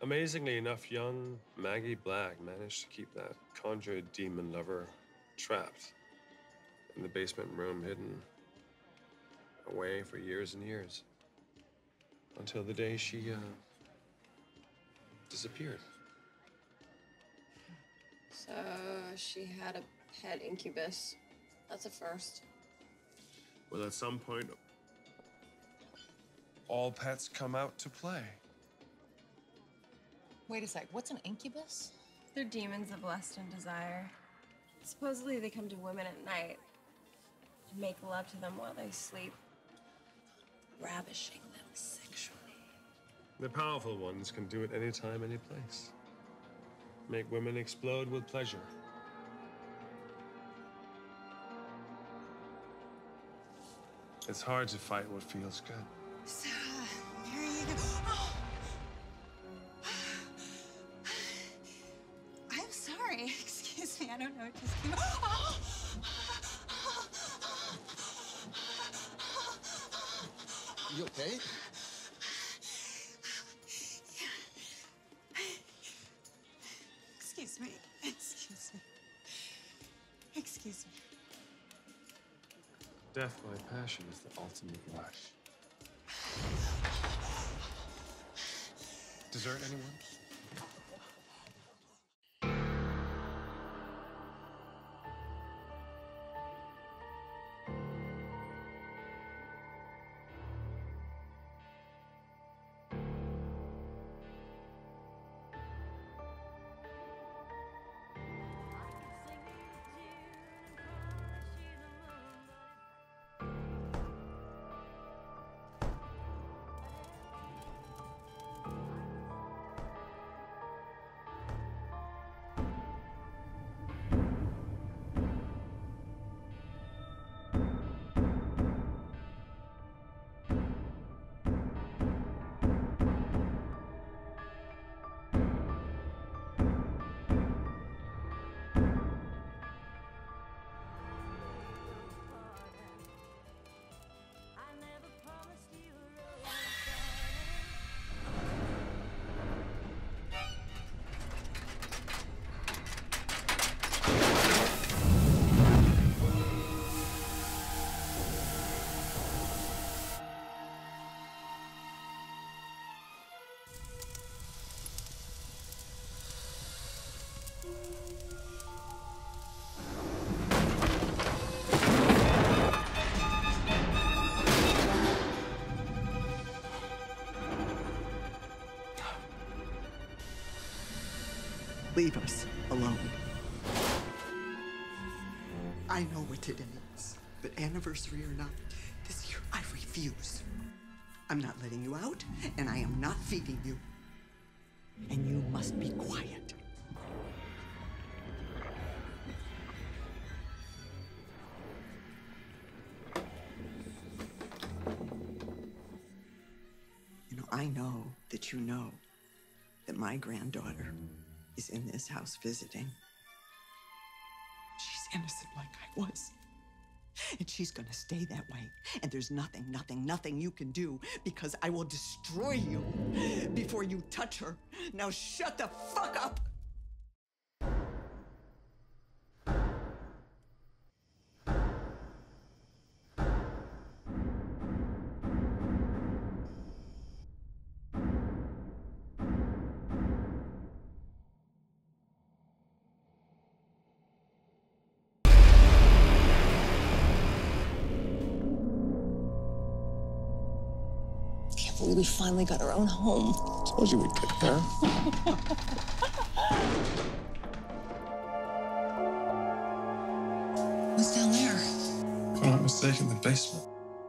Amazingly enough, young Maggie Black managed to keep that conjured demon lover trapped in the basement room, hidden away for years and years. Until the day she disappeared. So she had a pet incubus. That's a first. Well, at some point, all pets come out to play. Wait a sec, what's an incubus? They're demons of lust and desire. Supposedly they come to women at night and make love to them while they sleep, ravishing them sexually. The powerful ones can do it anytime, any place. Make women explode with pleasure. It's hard to fight what feels good. So, there you go. Oh. I'm sorry. Excuse me. I don't know. It just came. Oh. You okay? Excuse me. Excuse me. Excuse me. Death by passion is the ultimate rush. Dessert, anyone? Leave us alone. I know what today is, but anniversary or not, this year I refuse. I'm not letting you out, and I am not feeding you. And you must be quiet. You know, I know that my granddaughter is in this house visiting. She's innocent like I was. And she's gonna stay that way. And there's nothing you can do, because I will destroy you before you touch her. Now shut the fuck up! We finally got our own home. Told you we'd get there. What's down there? If I'm not mistaken, the basement.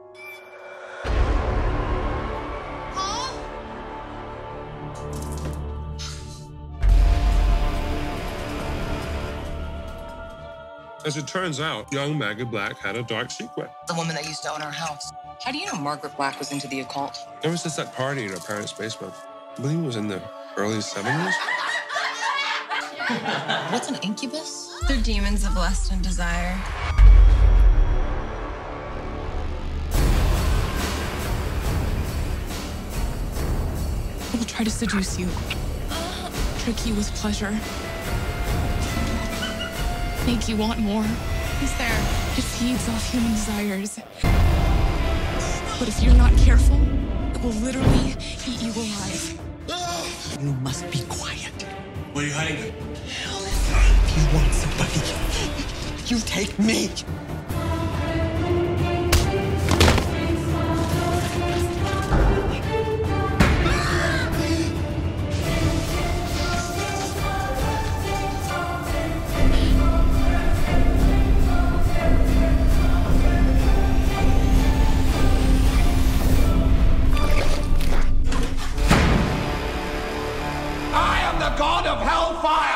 As it turns out, young Maggie Black had a dark secret. The woman that used to own our house. How do you know Margaret Black was into the occult? There was just that party in her parents' basement. I believe it was in the early 70s. What's an incubus? They're demons of lust and desire. They will try to seduce you. trick you with pleasure. Make you want more. He's there. It feeds off human desires. But if you're not careful, it will literally eat you alive. You must be quiet. What are you hiding? If you want somebody, you take me. I am the god of hellfire!